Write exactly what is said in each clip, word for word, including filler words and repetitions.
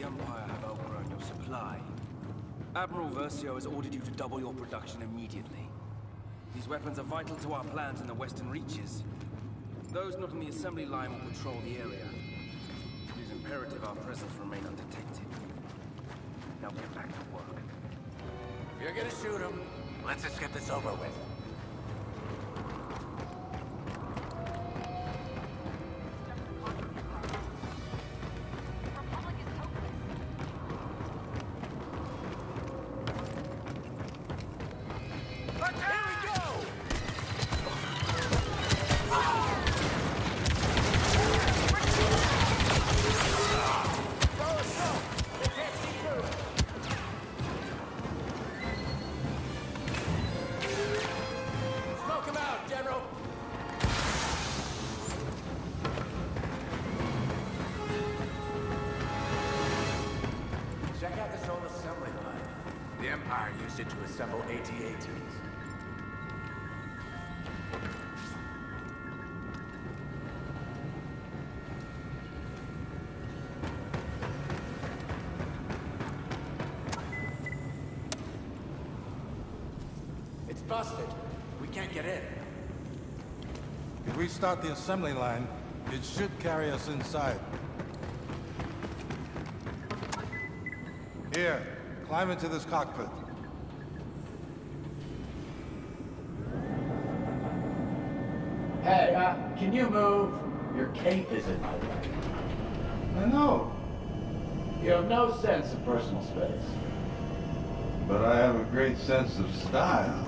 Empire have outgrown your supply. Admiral Versio has ordered you to double your production immediately. These weapons are vital to our plans in the Western Reaches. Those not on the assembly line will patrol the area. It is imperative our presence remain undetected. Now get back to work. If you're gonna shoot him, let's just get this over with. The Empire used it to assemble A T A Ts. It's busted. We can't get in. If we start the assembly line, it should carry us inside. Here. Climb into this cockpit. Hey, uh, can you move? Your cape is in my way. I know. You have no sense of personal space. But I have a great sense of style.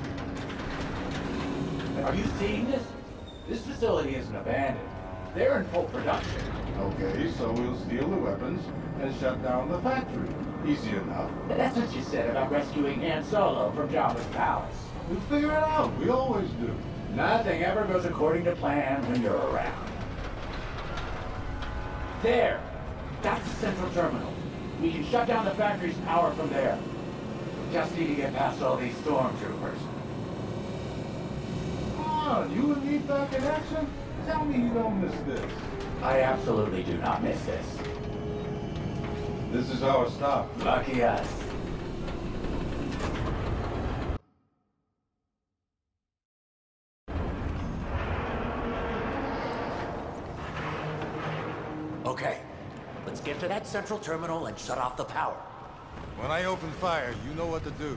Are you seeing this? This facility isn't abandoned. They're in full production. Okay, so we'll steal the weapons and shut down the factory. Easy enough. That's what you said about rescuing Han Solo from Jabba's palace. We'll figure it out. We always do. Nothing ever goes according to plan when you're around. There! That's the central terminal. We can shut down the factory's power from there. We just need to get past all these stormtroopers. Come on, you and me back in action? Tell me you don't miss this. I absolutely do not miss this. This is our stop. Lucky us. Okay, let's get to that central terminal and shut off the power. When I open fire, you know what to do.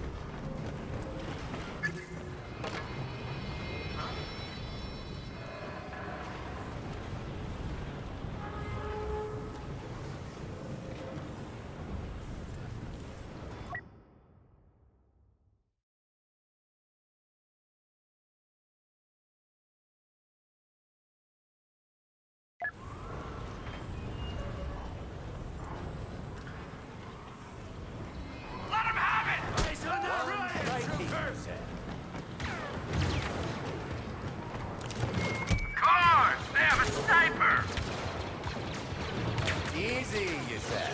Easy, you said.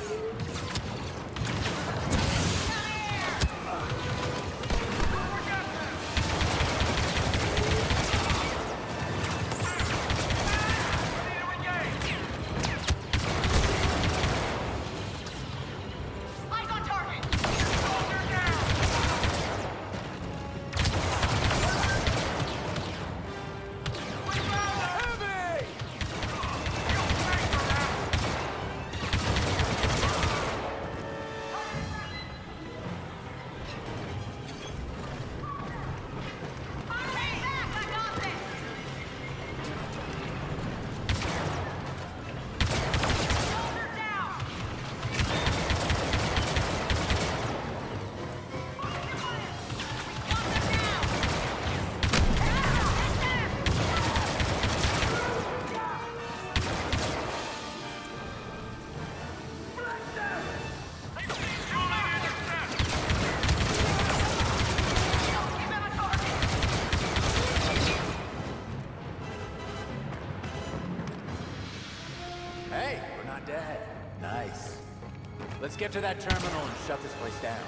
Hey, we're not dead. Nice. Let's get to that terminal and shut this place down.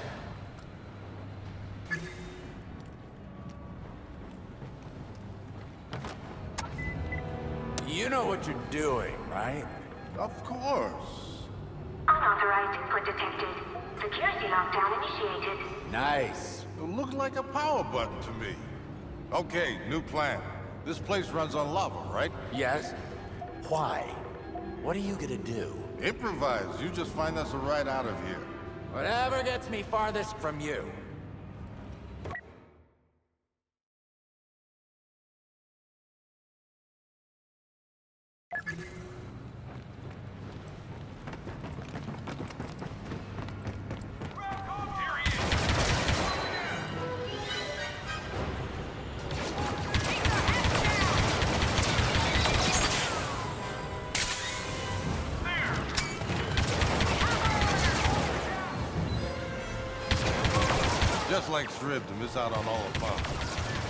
You know what you're doing, right? Of course. Ah, Unauthorized input detected. Security lockdown initiated. Nice. It looked like a power button to me. Okay, new plan. This place runs on lava, right? Yes? Why? What are you gonna do? Improvise. You just find us a ride out of here. Whatever gets me farthest from you. Just like Strib to miss out on all the fun.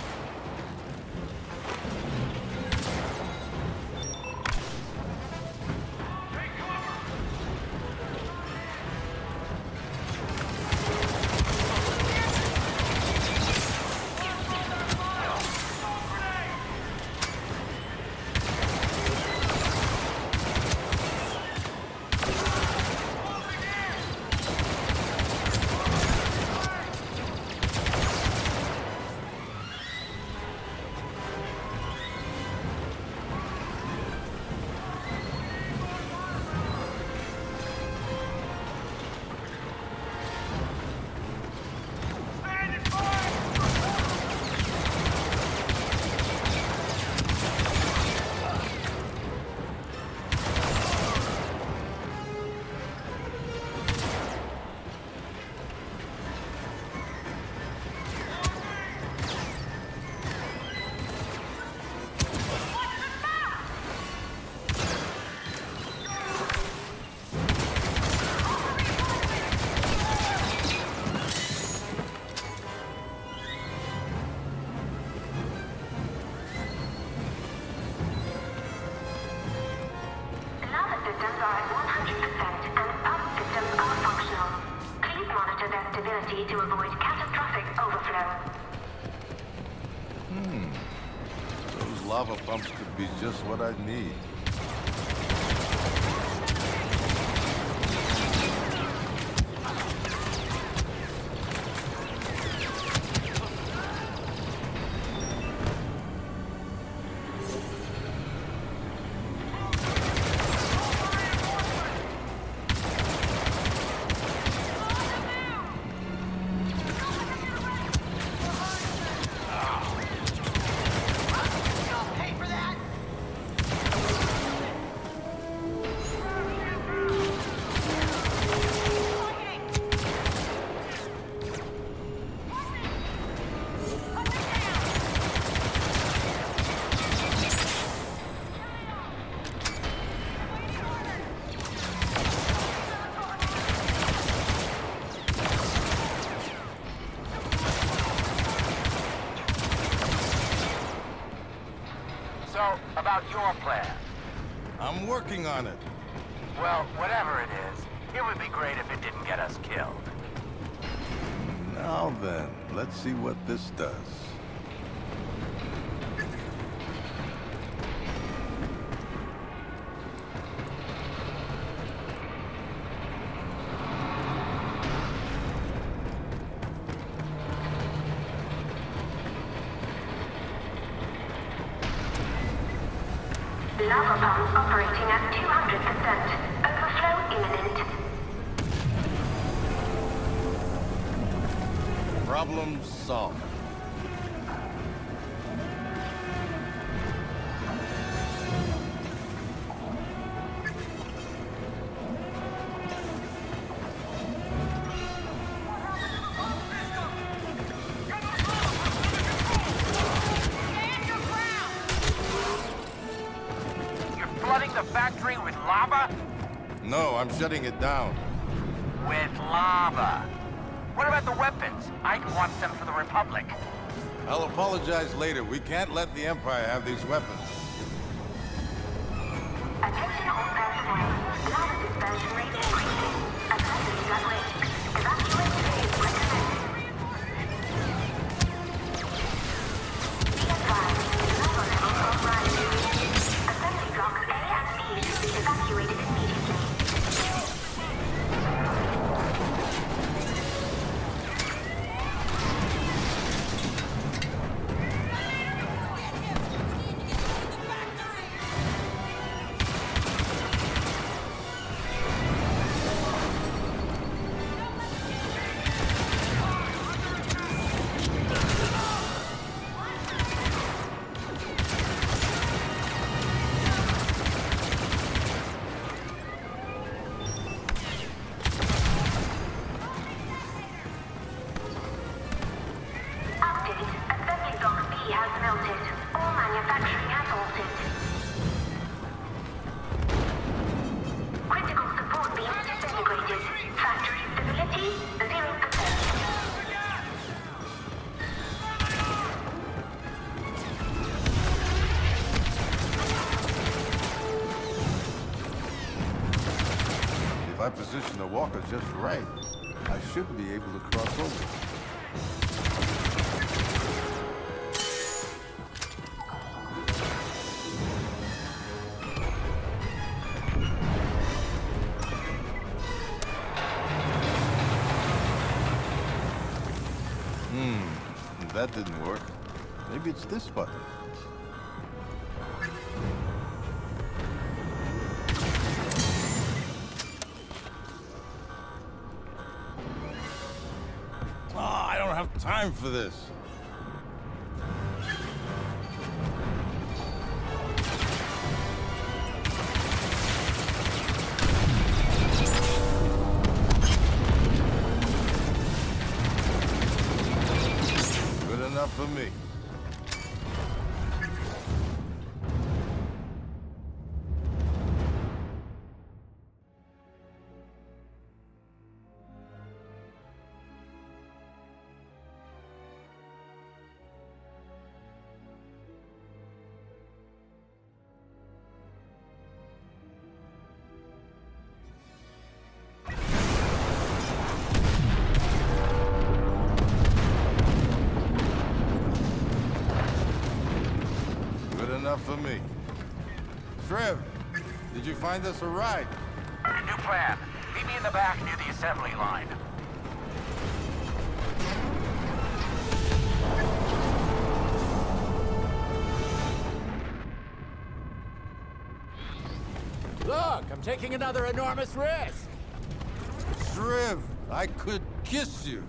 To avoid catastrophic overflow. Hmm. Those lava pumps could be just what I need. So, about your plan. I'm working on it. Well, whatever it is, it would be great if it didn't get us killed. Now then, let's see what this does. Lava pump operating at two hundred percent. Overflow imminent. Problem solved. Flooding the factory with lava? No, I'm shutting it down. With lava. What about the weapons? Ike wants them for the Republic. I'll apologize later. We can't let the Empire have these weapons. Attention all personnel. Lava dispersion rate increasing. Assembly at risk. Evacuation is recommended. Be advised, lava levels are rising. Assembly blocks A and B should be evacuated immediately. If I position the walker just right, I should be able to cross over. Hmm, that didn't work. Maybe it's this button. Oh, I don't have time for this. Good enough for me. Enough for me. Trev, did you find us a ride? New plan. Meet me in the back near the assembly line. Look, I'm taking another enormous risk. Trev, I could kiss you.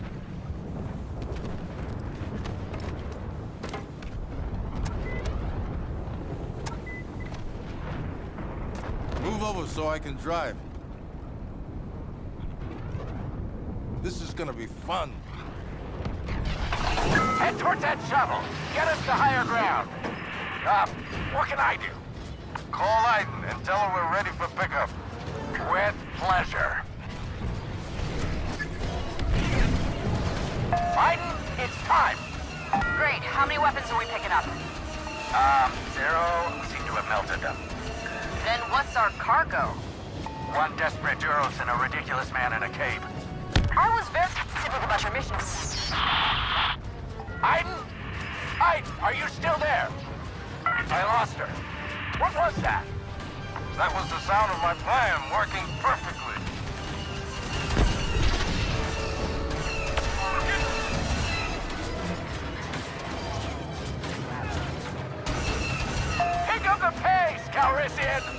Move over so I can drive. This is gonna be fun. Head towards that shovel. Get us to higher ground. Uh, what can I do? Call Aiden and tell her we're ready for pickup. With pleasure. Aiden, it's time. Great. How many weapons are we picking up? Um, zero seem to have melted them. Then what's our cargo? One desperate Duros and a ridiculous man in a cape. I was very specific about your mission. Aiden? Aiden, are you still there? I lost her. What was that? That was the sound of my plan working perfectly. Pick up the pace, Calrissian!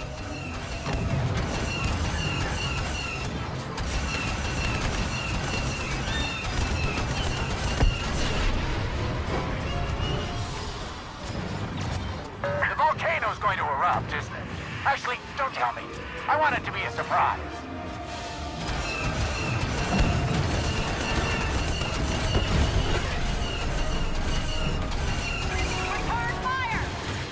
The volcano's going to erupt, isn't it? Actually, don't tell me. I want it to be a surprise. Return fire!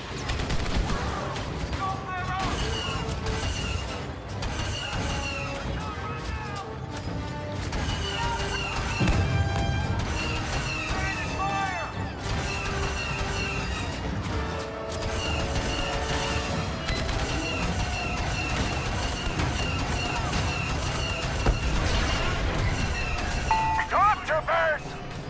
Stormtroopers!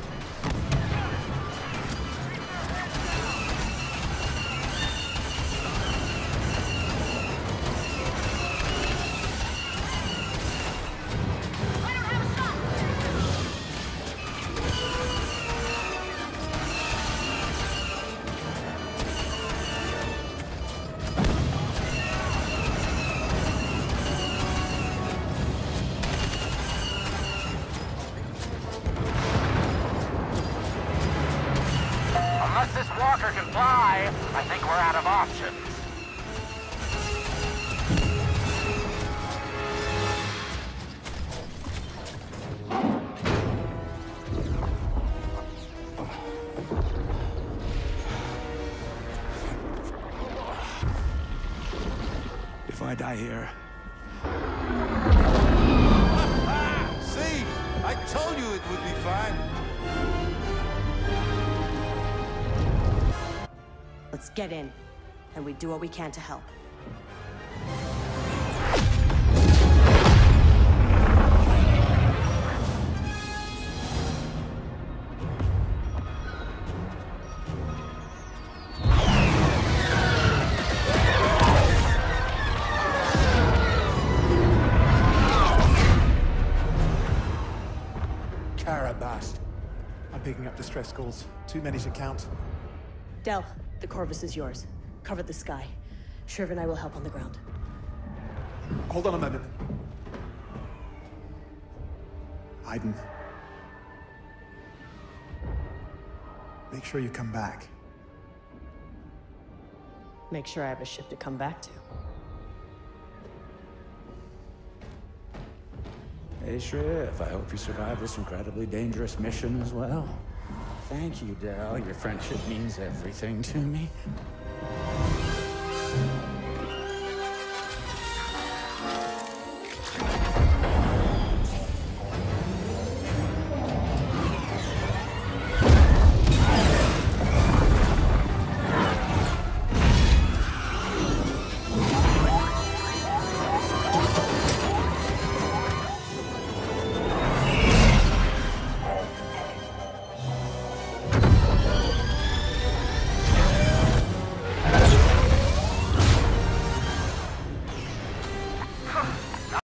Unless this walker can fly, I think we're out of options. If I die here, See? I told you it would be fine. Let's get in, and we do what we can to help. distress calls. Too many to count. Del, the Corvus is yours. Cover the sky. Sherv and I will help on the ground. Hold on a moment. Aiden. Make sure you come back. Make sure I have a ship to come back to. Hey, Shriv, I hope you survive this incredibly dangerous mission as well. Thank you, Del. Your friendship means everything to me.